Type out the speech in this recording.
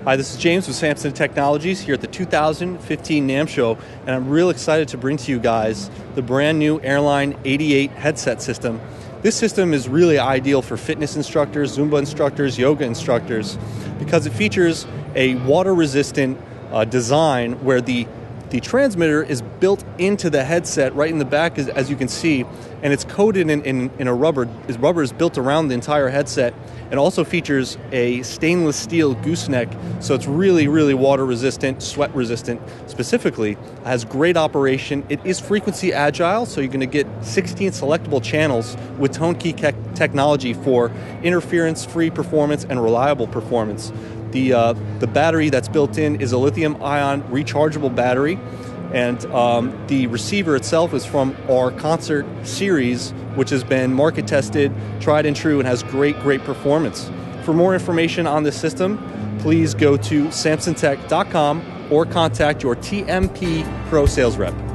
Hi, this is James with Samson Technologies here at the 2015 NAMM show, and I'm real excited to bring to you guys the brand new Airline 88 headset system. This system is really ideal for fitness instructors, Zumba instructors, yoga instructors, because it features a water-resistant design where the transmitter is built into the headset right in the back, as you can see, and it's coated in a rubber. This rubber is built around the entire headset, and also features a stainless steel gooseneck, so it's really, really water resistant, sweat resistant specifically. It has great operation. It is frequency agile, so you're going to get 16 selectable channels with tone key technology for interference-free performance and reliable performance. The battery that's built in is a lithium-ion rechargeable battery, and the receiver itself is from our Concert series, which has been market tested, tried and true, and has great performance. For more information on this system, please go to samsontech.com or contact your TMP Pro sales rep.